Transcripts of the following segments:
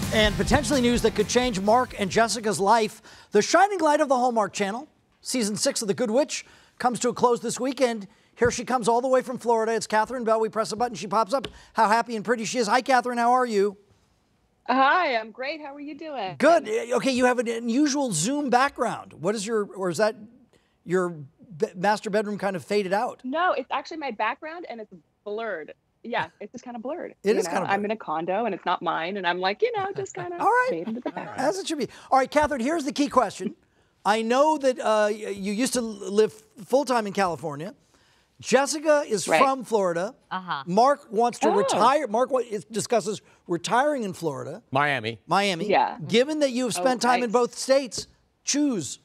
And potentially news that could change Mark and Jessica's life. The shining light of the Hallmark Channel, season 6 of The Good Witch, comes to a close this weekend. Here she comes all the way from Florida. It's Catherine Bell. We press a button. She pops up. How happy and pretty she is. Hi, Catherine. How are you? Hi, I'm great. How are you doing? Good. Okay, you have an unusual Zoom background. What is or is that your master bedroom kind of faded out? No, it's actually my background and it's blurred. Yeah, it's just kind of blurred. It is kind of blurred. I'm in a condo and it's not mine, and I'm like, just kind of fade into the background. As it should be. All right, Catherine, here's the key question. I know that you used to live full-time in California. Jessica is from Florida. Mark wants to retire. Mark discusses retiring in Florida. Miami. Yeah. Given that you have spent time in both states, choose.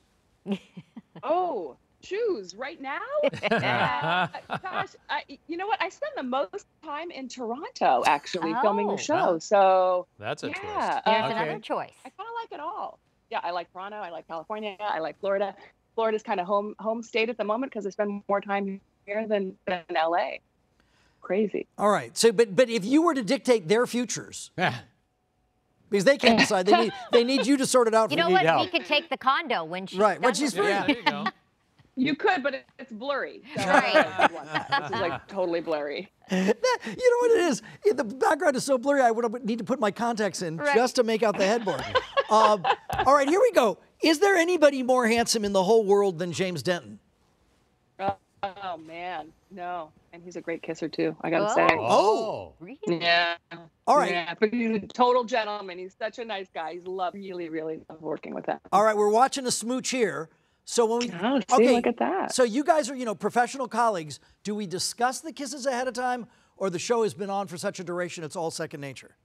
Choose right now? Gosh, you know what? I spend the most time in Toronto, actually, filming the show. Wow. So that's a twist. There's another choice. I kind of like it all. Yeah, I like Toronto. I like California. I like Florida. Florida's kind of home state at the moment because I spend more time here than LA. Crazy. All right. So, but if you were to dictate their futures, because they can't decide, they need you to sort it out. You know what? He could take the condo when she's when she's free. Yeah, there you go. You could, but it's blurry. So Right. This is like totally blurry. You know what it is? The background is so blurry, I would need to put my contacts in just to make out the headboard. All right, here we go. Is there anybody more handsome in the whole world than James Denton? Oh man, no. And he's a great kisser too, I gotta say. Really? Yeah. All right. Yeah, but he's a total gentleman. He's such a nice guy. Really, really love working with him. All right, we're watching a smooch here. So when we look at that. So you guys are, professional colleagues. Do we discuss the kisses ahead of time, or the show has been on for such a duration it's all second nature?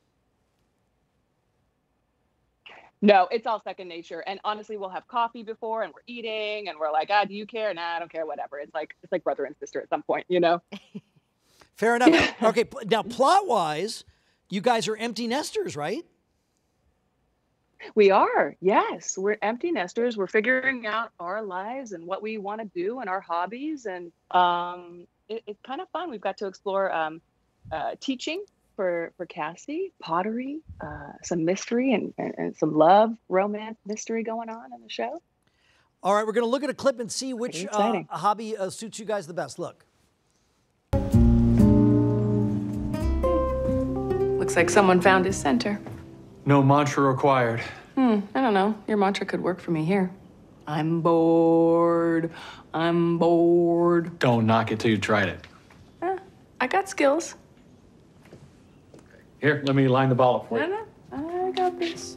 No, it's all second nature. And honestly, we'll have coffee before and we're eating and we're like, do you care? Nah, I don't care, whatever. It's like brother and sister at some point, Fair enough. Okay, now plot-wise, you guys are empty nesters, right? We are, yes. We're empty nesters. We're figuring out our lives and what we want to do and our hobbies. And it's kind of fun. We've got to explore teaching for Cassie, pottery, some mystery and some love, romance, mystery going on in the show. All right, we're going to look at a clip and see which hobby suits you guys the best. Look. Looks like someone found his center. No mantra required. I don't know. Your mantra could work for me here. I'm bored. I'm bored. Don't knock it till you tried it. I got skills. Here, let me line the ball up for you. No, I got this.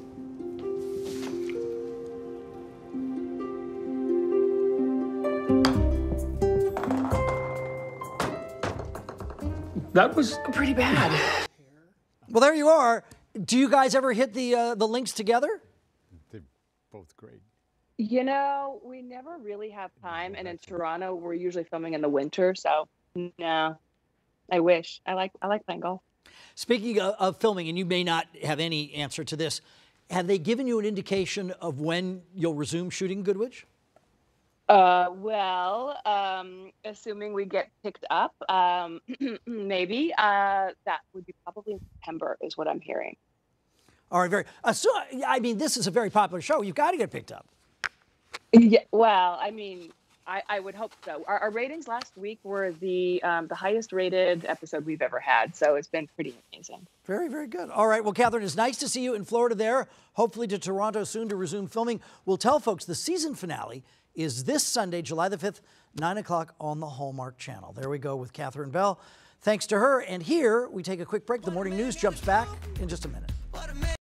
That was pretty bad. Well, there you are. Do you guys ever hit the links together? They're both great. We never really have time. And in Toronto, we're usually filming in the winter. So, no, I wish. I like playing golf. Speaking of filming, and you may not have any answer to this, have they given you an indication of when you'll resume shooting Good Witch? Assuming we get picked up, maybe that would be probably in September is what I'm hearing. All right, this is a very popular show. You've got to get picked up. Yeah, well, I would hope so. Our ratings last week were the highest rated episode we've ever had, so it's been pretty amazing. Very, very good. All right, well, Catherine, it's nice to see you in Florida there, hopefully to Toronto soon to resume filming. We'll tell folks the season finale is this Sunday, July the 5th, 9 o'clock on the Hallmark Channel. There we go with Catherine Bell. Thanks to her. And here, we take a quick break. The morning news jumps back in just a minute.